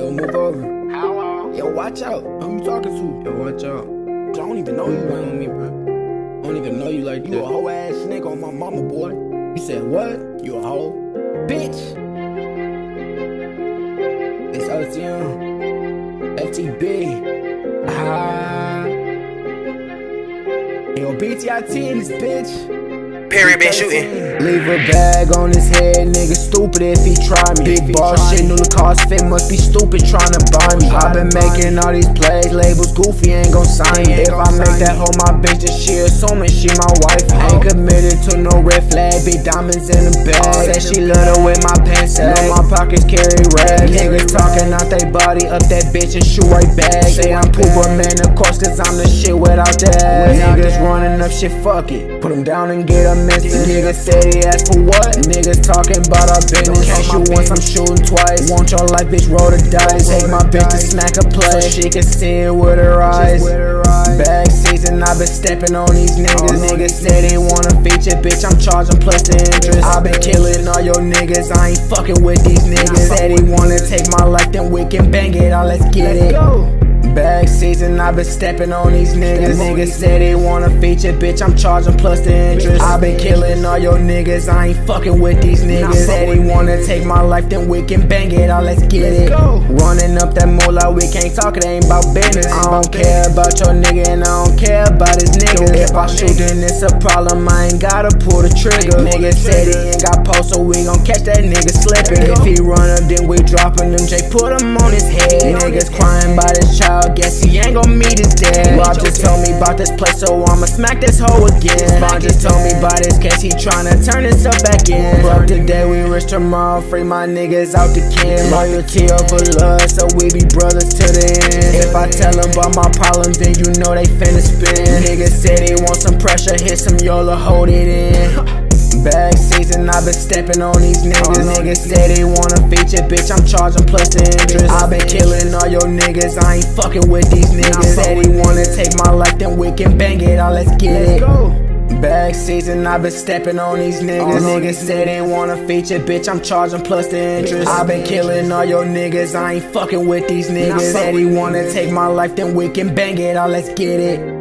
Yo, move over. How? Yo, watch out. Who you talking to? Yo, watch out. I don't even know you right on me, bro. I don't even know you like that. You a hoe ass nigga on my mama, boy. You said what? You a hoe? Bitch! It's OTM. FTB. Ah. Yo, BTIT in this bitch. Perry been shooting. Leave a bag on his head, nigga stupid if he try me. Big boss shit, knew the cost fit, must be stupid tryna buy me. I been making all these plays, labels goofy, ain't gon' sign me. If I make that hoe my bitch, then she assuming she my wife. Ain't committed to no red flag, big diamonds in the bag. Said she love the way my pants sag, know my pockets carry rags. Niggas talking out they body, up that bitch and shoot right back. Say I'm Pooper, man, of course, cause I'm the shit without that. Niggas running up shit, fuck it. Put them down and get them. Niggas said he asked for what? Niggas talking about our business. Can't shoot once, I'm shooting twice. Want your life, bitch, roll the dice. Take my bitch to smack a play, so she can see it with her eyes. Bag season, I been stepping on these niggas. Niggas said they wanna feature, bitch, I'm charging plus the interest. I been killing all your niggas, I ain't fucking with these niggas. Said he wanna take my life, then we can bang it all, let's get it. Bag season, I been stepping on these niggas. Niggas said they wanna feature, bitch, I'm charging plus the interest. I been killing all your niggas, I ain't fucking with these niggas. Said he wanna take my life, then we can bang it all, let's get it. Running up that moolah, we can't talk, it ain't about business. I don't care about your nigga and I don't care about his niggas. If I shoot, then it's a problem, I ain't gotta pull the trigger. Niggas said he ain't got post, so we gon' catch that nigga slipping. If he run up, then we dropping him, Jay put him on his head. Niggas crying by this child, guess he ain't gon' meet his dad. Rob just told me about this place, so I'ma smack this hoe again. Spawn just told me about this case, he tryna turn himself back in. Broke today, we rich tomorrow, free my niggas out the can. Loyalty over love, so we be brothers to the end. If I tell them about my problems, then you know they finna spin. Niggas said they want some pressure, hit some YOLO, hold it in. Bag season, I been stepping on these niggas. Niggas say they wanna feature, bitch, I'm charging plus the interest. I been killing all your niggas, I ain't fucking with these niggas. Said he wanna take my life, then we can bang it all, let's get it. Bag season, I been stepping on these niggas. Niggas say they wanna feature, bitch, I'm charging plus the interest. I been killing all your niggas, I ain't fucking with these niggas. Said he wanna take my life, then we can bang it all, let's get it.